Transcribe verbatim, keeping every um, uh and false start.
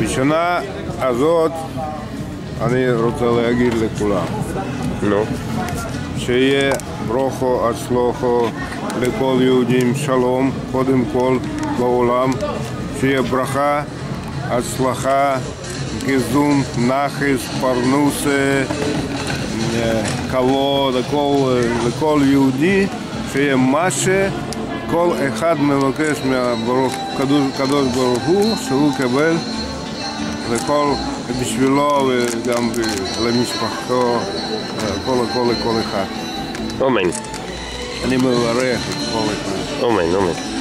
בשנה הזאת אני רוצה להגיד לכולם, נו. שיהיה ברוכו, הצלוחו לכל יהודים, שלום קודם כל בעולם, שיהיה ברכה, הצלחה, גיזום, נחס, פרנוסה, כבוד, לכל, לכל יהודי, שיהיה מה שכל אחד מבקש מהקדוש ברוך הוא, שהוא יקבל לכל, בשבילו וגם למשפחתו, כל הכל לכל אחד. אמן. אני מברך את כל אחד. אמן, אמן.